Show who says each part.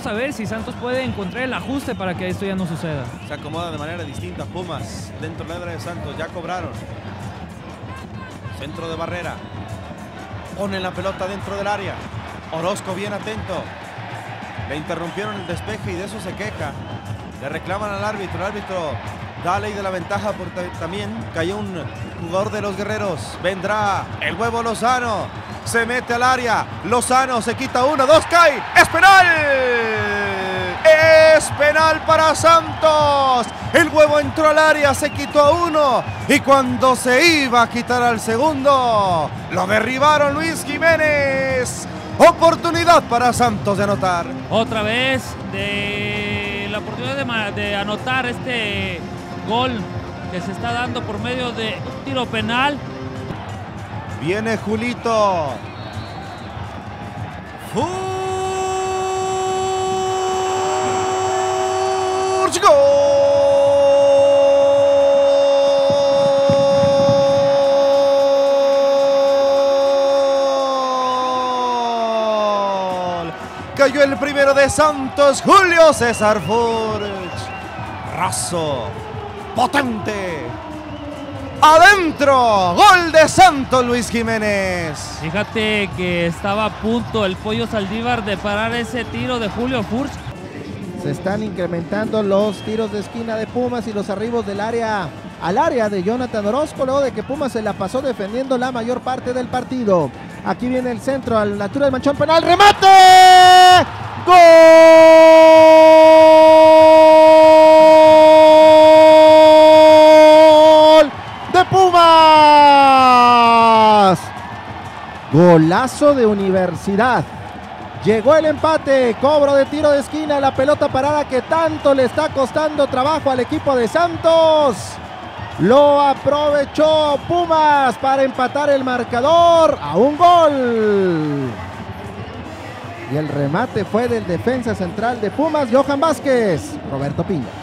Speaker 1: a ver si Santos puede encontrar el ajuste para que esto ya no suceda.
Speaker 2: Se acomoda de manera distinta Pumas dentro del área de Santos. Ya cobraron. Centro de Barrera. Ponen la pelota dentro del área. Orozco bien atento. Le interrumpieron el despeje y de eso se queja. Le reclaman al árbitro. El árbitro da ley de la ventaja porque también cayó un jugador de los Guerreros. Vendrá el Huevo Lozano. Se mete al área. Lozano se quita uno, dos, cae. ¡Es penal! ¡Es penal para Santos! El Huevo entró al área, se quitó a uno. Y cuando se iba a quitar al segundo, lo derribaron Luis Jiménez. Oportunidad para Santos de anotar.
Speaker 1: Otra vez de la oportunidad de anotar este gol que se está dando por medio de un tiro penal.
Speaker 2: Viene Julito. ¡Furch! ¡Gol! Cayó el primero de Santos, Julio César Furch. Raso, potente. ¡Adentro! ¡Gol de Santos, Luis Jiménez!
Speaker 1: Fíjate que estaba a punto el Pollo Saldívar de parar ese tiro de Julio Furch.
Speaker 3: Se están incrementando los tiros de esquina de Pumas y los arribos del área al área de Jonathan Orozco, luego de que Pumas se la pasó defendiendo la mayor parte del partido. Aquí viene el centro a la altura del manchón penal. ¡Remate! ¡Gol! ¡De Pumas! Golazo de Universidad. Llegó el empate, cobro de tiro de esquina, la pelota parada que tanto le está costando trabajo al equipo de Santos. Lo aprovechó Pumas para empatar el marcador a un gol. Y el remate fue del defensa central de Pumas, Johan Vázquez. Roberto Piña.